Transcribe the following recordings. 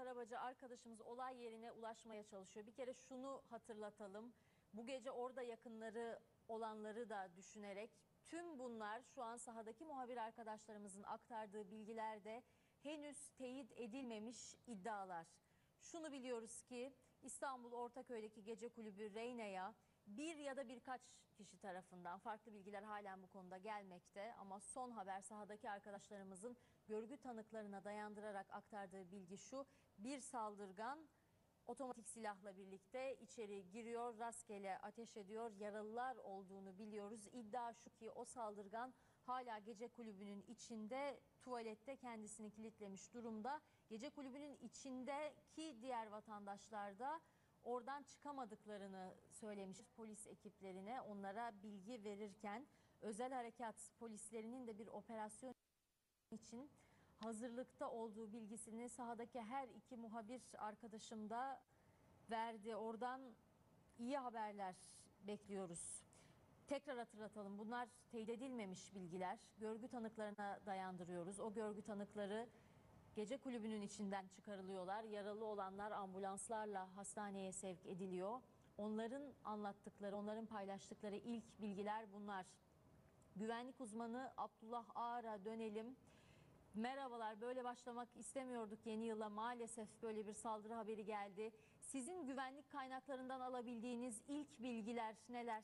arabacı arkadaşımız olay yerine ulaşmaya çalışıyor. Bir kere şunu hatırlatalım. Bu gece orada yakınları olanları da düşünerek tüm bunlar şu an sahadaki muhabir arkadaşlarımızın aktardığı bilgilerde henüz teyit edilmemiş iddialar. Şunu biliyoruz ki İstanbul Ortaköy'deki gece kulübü Reyna'ya bir ya da birkaç kişi tarafından farklı bilgiler halen bu konuda gelmekte ama son haber sahadaki arkadaşlarımızın görgü tanıklarına dayandırarak aktardığı bilgi şu: bir saldırgan otomatik silahla birlikte içeri giriyor, rastgele ateş ediyor, yaralılar olduğunu biliyoruz. İddia şu ki o saldırgan hala gece kulübünün içinde, tuvalette kendisini kilitlemiş durumda. Gece kulübünün içindeki diğer vatandaşlar da oradan çıkamadıklarını söylemiş polis ekiplerine, onlara bilgi verirken özel harekat polislerinin de bir operasyon için hazırlıkta olduğu bilgisini sahadaki her iki muhabir arkadaşım da verdi. Oradan iyi haberler bekliyoruz. Tekrar hatırlatalım, bunlar teyit edilmemiş bilgiler. Görgü tanıklarına dayandırıyoruz. O görgü tanıkları gece kulübünün içinden çıkarılıyorlar. Yaralı olanlar ambulanslarla hastaneye sevk ediliyor. Onların anlattıkları, onların paylaştıkları ilk bilgiler bunlar. Güvenlik uzmanı Abdullah Ağar'a dönelim. Merhabalar, böyle başlamak istemiyorduk yeni yıla. Maalesef böyle bir saldırı haberi geldi. Sizin güvenlik kaynaklarından alabildiğiniz ilk bilgiler neler?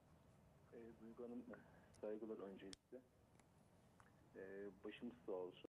Duygu Hanım, saygılar öncelikle. Başımız sağ olsun.